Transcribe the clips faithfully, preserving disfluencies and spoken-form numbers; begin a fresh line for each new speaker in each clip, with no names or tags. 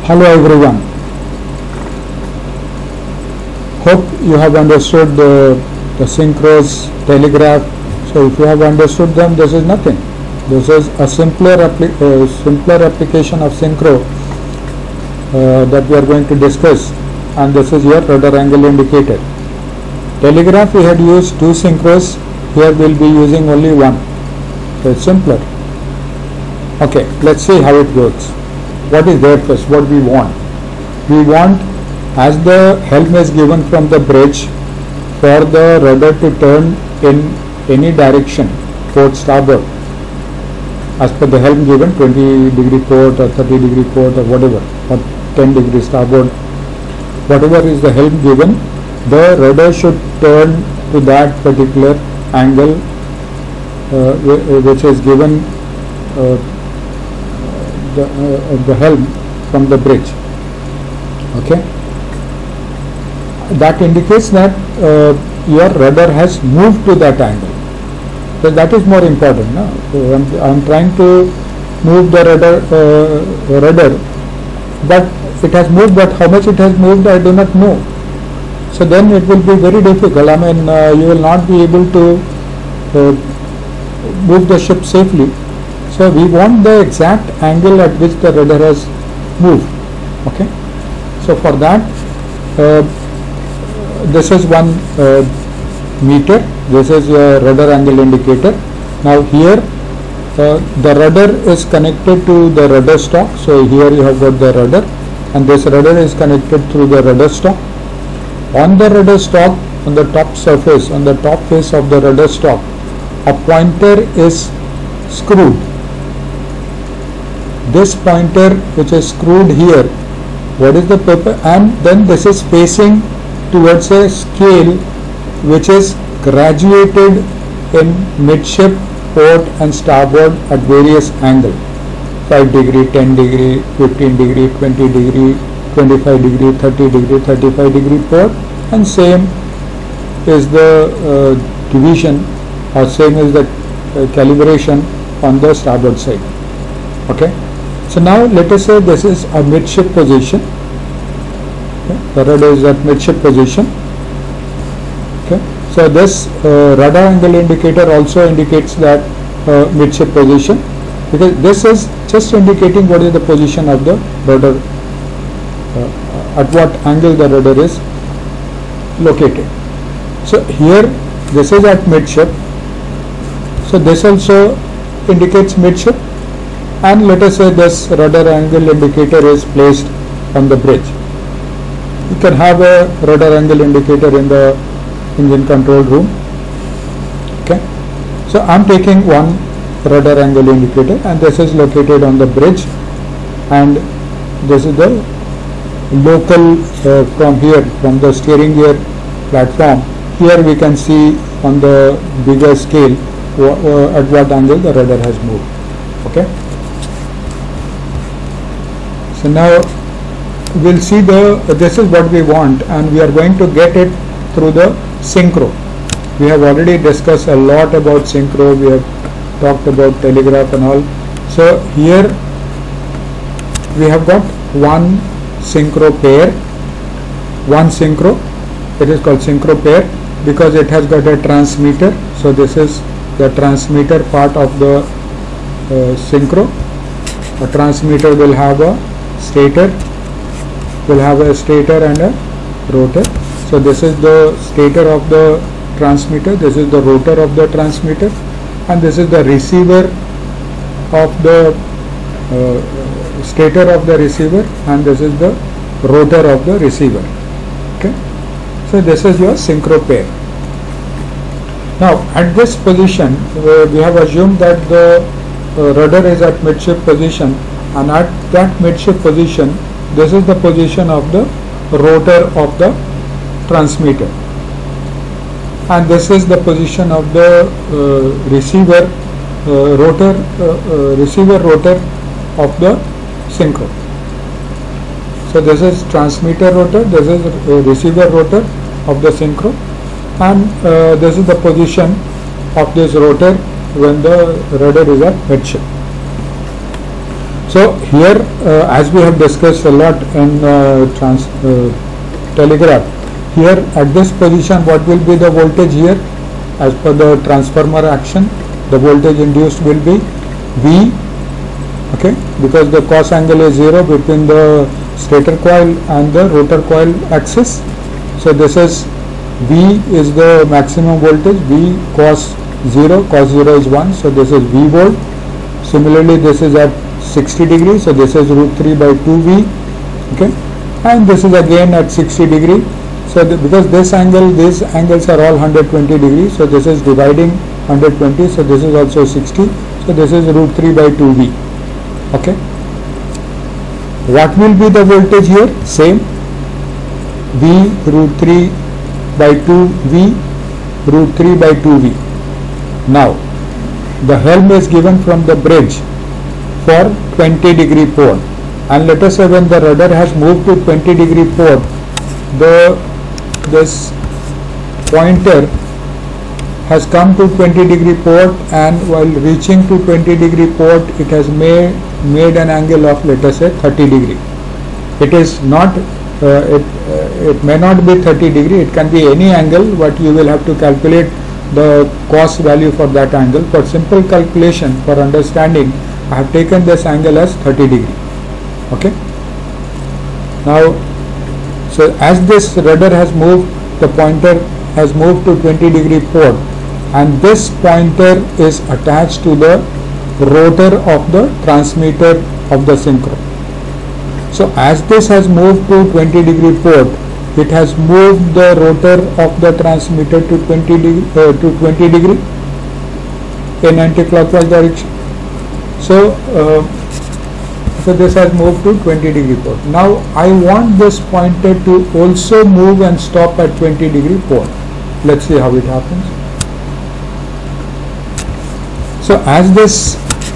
Hello everyone. Hope you have understood the, the synchros, telegraph. So if you have understood them, this is nothing. This is a simpler, appli uh, simpler application of synchro uh, that we are going to discuss, and this is your rudder angle indicator. Telegraph we had used two synchros, here we will be using only one. So it's simpler. Okay, let's see how it works. What is there first? What we want? We want, as the helm is given from the bridge, for the rudder to turn in any direction, port starboard, as per the helm given, twenty degree port or thirty degree port or whatever, or ten degree starboard, whatever is the helm given, the rudder should turn to that particular angle uh, which is given uh, the, uh, the helm from the bridge. Okay, that indicates that uh, your rudder has moved to that angle. So that is more important. No? So I'm, I'm trying to move the rudder, uh, rudder, but it has moved. But how much it has moved, I do not know. So then it will be very difficult. I mean, uh, you will not be able to uh, move the ship safely. So we want the exact angle at which the rudder has moved. Okay. So for that, uh, this is one uh, meter. This is your rudder angle indicator. Now here uh, the rudder is connected to the rudder stock. So here you have got the rudder, and this rudder is connected through the rudder stock. On the rudder stock, on the top surface, on the top face of the rudder stock, a pointer is screwed. This pointer which is screwed here, what is the purpose? And then this is facing towards a scale which is graduated in midship, port and starboard at various angles, five degree, ten degree, fifteen degree, twenty degree, twenty-five degree, thirty degree, thirty-five degree port, and same is the uh, division, or same is the uh, calibration on the starboard side. Okay, so now let us say this is a midship position. Okay. The rudder is at midship position. Okay. So this uh, rudder angle indicator also indicates that uh, midship position, because this is just indicating what is the position of the rudder, uh, at what angle the rudder is located. So here this is at midship, so this also indicates midship, and let us say this rudder angle indicator is placed on the bridge. You can have a rudder angle indicator in the engine control room. Okay, so I am taking one rudder angle indicator, and this is located on the bridge, and this is the local uh, from here, from the steering gear platform. Here we can see on the bigger scale uh, at what angle the rudder has moved. Okay, so now we'll see the uh, this is what we want, and we are going to get it through the synchro. We have already discussed a lot about synchro. We have talked about telegraph and all. So here we have got one synchro pair, one synchro. It is called synchro pair because it has got a transmitter. So this is the transmitter part of the uh, synchro. A transmitter will have a stator, will have a stator and a rotor. So this is the stator of the transmitter, this is the rotor of the transmitter, and this is the receiver of the uh, stator of the receiver, and this is the rotor of the receiver. Okay, so this is your synchro pair. Now at this position uh, we have assumed that the uh, rudder is at midship position, and at that midship position this is the position of the rotor of the transmitter, and this is the position of the uh, receiver uh, rotor uh, uh, receiver rotor of the synchro. So this is transmitter rotor, this is uh, receiver rotor of the synchro, and uh, this is the position of this rotor when the rudder is at midship. So here, uh, as we have discussed a lot in uh, trans, uh, telegraph, here at this position what will be the voltage here as per the transformer action? The voltage induced will be V, okay, because the cos angle is zero between the stator coil and the rotor coil axis. So this is V is the maximum voltage, V cos zero, cos zero is one, so this is V volt. Similarly this is at sixty degrees, so this is root three by two V, okay, and this is again at sixty degree. So the, because this angle, these angles are all one hundred twenty degrees, so this is dividing one hundred twenty, so this is also sixty, so this is root three by two V, okay. What will be the voltage here? Same, V root three by two V, root three by two V. Now the helm is given from the bridge for twenty degree port, and let us say when the rudder has moved to twenty degree port, the this pointer has come to twenty degree port, and while reaching to twenty degree port it has made made an angle of, let us say, thirty degree. It is not uh, it uh, it may not be thirty degree, it can be any angle, but you will have to calculate the cos value for that angle. For simple calculation, for understanding, I have taken this angle as thirty degree, okay. Now, so as this rudder has moved, the pointer has moved to twenty degree port, and this pointer is attached to the rotor of the transmitter of the synchro. So as this has moved to twenty degree port, it has moved the rotor of the transmitter to twenty degree, uh, to twenty degree in anti-clockwise direction. So, uh, so this has moved to twenty degree port. Now I want this pointer to also move and stop at twenty degree port. Let's see how it happens. So as this,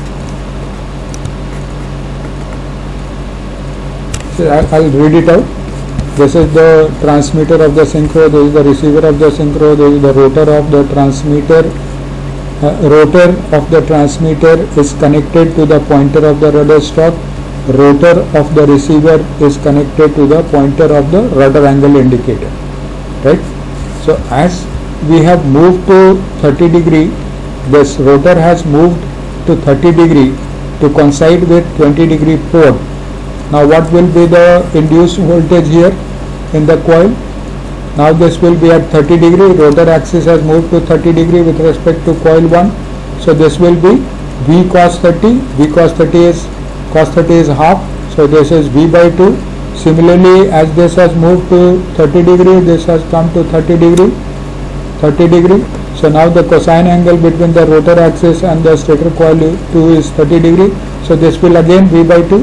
so I'll read it out. This is the transmitter of the synchro, this is the receiver of the synchro, this is the rotor of the transmitter. Uh, rotor of the transmitter is connected to the pointer of the rudder stock. Rotor of the receiver is connected to the pointer of the rudder angle indicator, right? So as we have moved to thirty degree, this rotor has moved to thirty degree to coincide with twenty degree port. Now what will be the induced voltage here in the coil? Now this will be at thirty degree, rotor axis has moved to thirty degree with respect to coil one. So this will be V cos thirty, V cos thirty is, cos thirty is half, so this is V by two. Similarly, as this has moved to thirty degree, this has come to thirty degree, thirty degree. So now the cosine angle between the rotor axis and the stator coil two is thirty degree. So this will again V by two.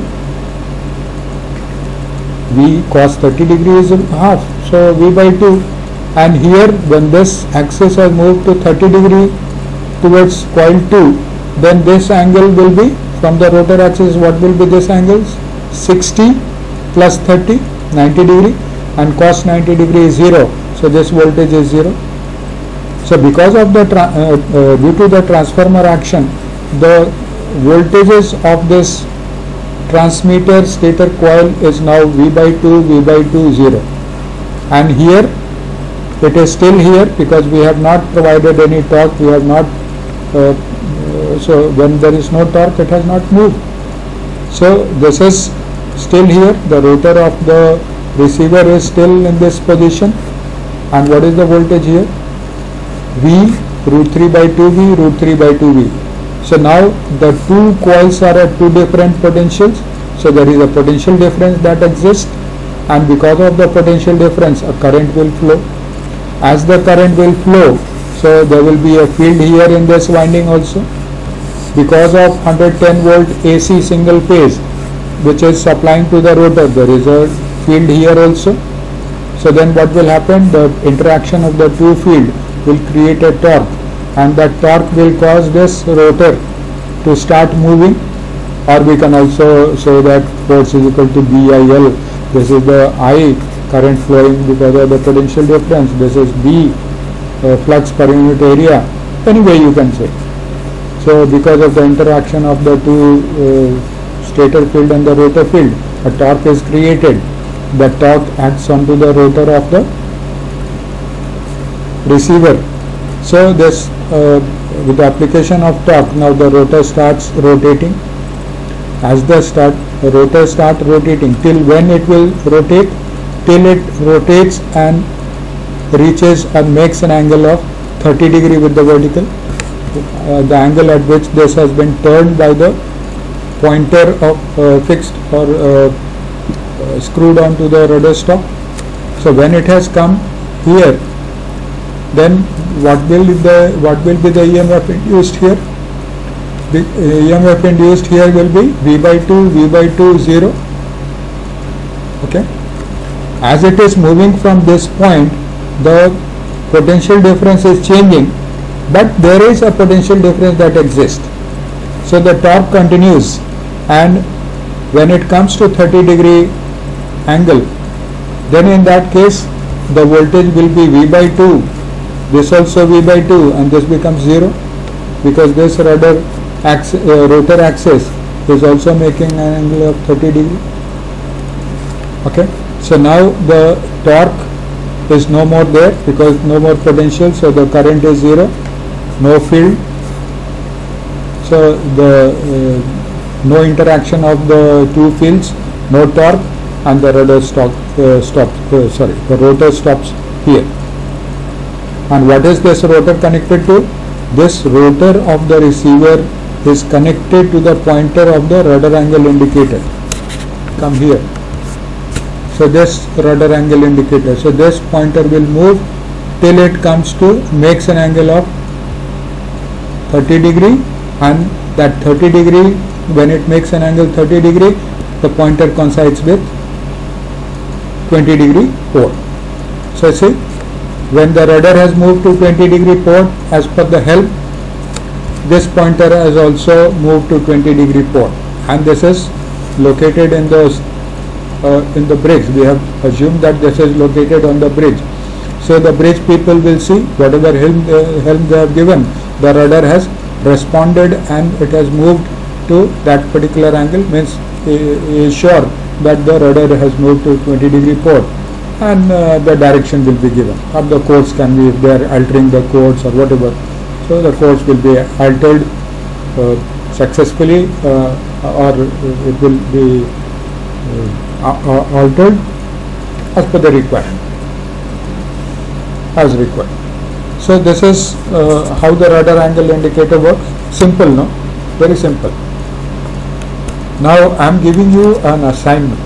V cos thirty degree is half, so V by two, and here when this axis has moved to thirty degree towards coil two, then this angle will be from the rotor axis, what will be this angle? sixty plus thirty, ninety degree, and cos ninety degree is zero, so this voltage is zero. So because of the uh, uh, due to the transformer action, the voltages of this transmitter stator coil is now V by two, V by two, zero, and here it is still here because we have not provided any torque, we have not uh, uh, so when there is no torque it has not moved. So this is still here, the rotor of the receiver is still in this position, and what is the voltage here? V root three by two V, root three by two V. So now the two coils are at two different potentials, so there is a potential difference that exists, and because of the potential difference a current will flow. As the current will flow, so there will be a field here in this winding also. Because of one hundred ten volt A C single phase which is supplying to the rotor, there is a field here also. So then what will happen? The interaction of the two field will create a torque, and that torque will cause this rotor to start moving, or we can also say that force is equal to B I L. This is the I current flowing because of the potential difference. This is B uh, flux per unit area. Any way you can say. So because of the interaction of the two uh, stator field and the rotor field, a torque is created. The torque acts onto the rotor of the receiver. So this uh, with the application of torque, now the rotor starts rotating. As the start rotor start rotating, till when it will rotate? Till it rotates and reaches and makes an angle of thirty degree with the vertical, uh, the angle at which this has been turned by the pointer of uh, fixed or uh, uh, screwed onto the rudder stop. So when it has come here, then what will the what will be the E M F induced here? The E M F induced here will be V by two, V by two, zero. Okay. As it is moving from this point, the potential difference is changing, but there is a potential difference that exists. So the torque continues, and when it comes to thirty degree angle, then in that case the voltage will be V by two, this also V by two, and this becomes zero, because this rudder axis, uh, rotor axis is also making an angle of thirty degree. Okay, so now the torque is no more there because no more potential, so the current is zero, no field, so the uh, no interaction of the two fields, no torque, and the rudder stop, uh, stops, uh, sorry, the rotor stops here. And what is this rotor connected to? This rotor of the receiver is connected to the pointer of the rudder angle indicator. Come here. So this rudder angle indicator. So this pointer will move till it comes to makes an angle of thirty degree, and that thirty degree, when it makes an angle thirty degree, the pointer coincides with twenty degree port. So see, when the rudder has moved to twenty degree port as per the help, this pointer has also moved to twenty degree port, and this is located in the uh, in the bridge. We have assumed that this is located on the bridge. So the bridge people will see whatever helm, uh, helm they have given, the rudder has responded and it has moved to that particular angle, means is sure that the rudder has moved to twenty degree port, and uh, the direction will be given, or the course can be, if they are altering the course or whatever, so the course will be altered uh, successfully, uh, or it will be uh, altered as per the requirement, as required. So this is uh, how the rudder angle indicator works. Simple, no? Very simple. Now I am giving you an assignment.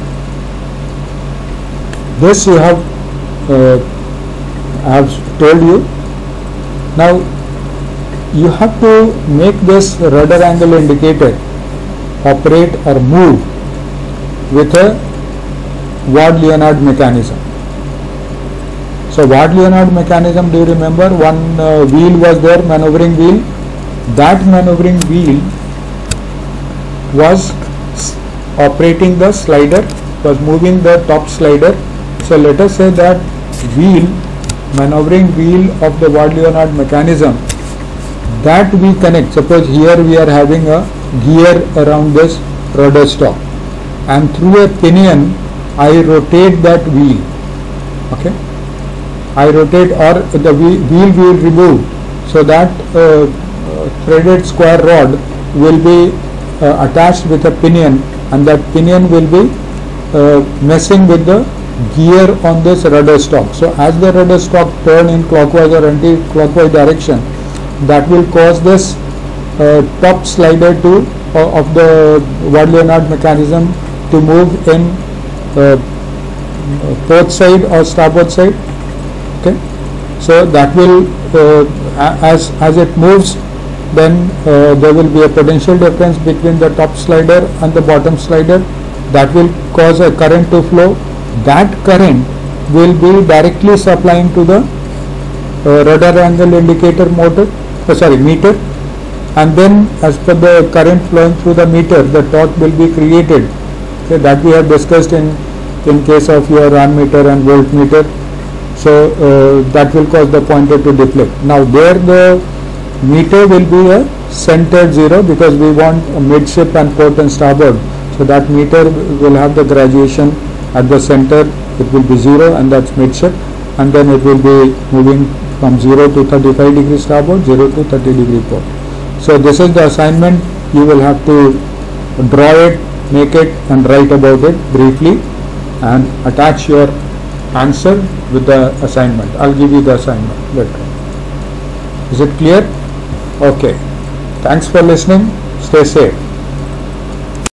This you have, uh, I have told you. Now you have to make this rudder angle indicator operate or move with a Ward-Leonard mechanism. So Ward-Leonard mechanism, do you remember? One uh, wheel was there, maneuvering wheel. That maneuvering wheel was operating the slider, was moving the top slider. So let us say that wheel, maneuvering wheel of the Ward-Leonard mechanism, that we connect. Suppose here we are having a gear around this rudder stop, and through a pinion I rotate that wheel. Okay, I rotate, or the wheel will remove, so that uh, uh, threaded square rod will be uh, attached with a pinion, and that pinion will be uh, messing with the gear on this rudder stop. So as the rudder stop turn in clockwise or anti-clockwise direction, that will cause this uh, top slider to uh, of the Ward-Leonard mechanism to move in uh, port side or starboard side. Okay, so that will uh, as as it moves, then uh, there will be a potential difference between the top slider and the bottom slider. That will cause a current to flow. That current will be directly supplying to the uh, rudder angle indicator motor, uh, sorry meter, and then as per the current flowing through the meter, the torque will be created. Okay, that we have discussed in in case of your ammeter and voltmeter. So uh, that will cause the pointer to deflect. Now there the Meter will be a centered zero because we want a midship and port and starboard. So that meter will have the graduation at the center. It will be zero, and that's midship, and then it will be moving from zero to thirty-five degree starboard, zero to thirty degree port. So this is the assignment. You will have to draw it, make it, and write about it briefly, and attach your answer with the assignment. I'll give you the assignment later. Is it clear? Okay. Thanks for listening. Stay safe.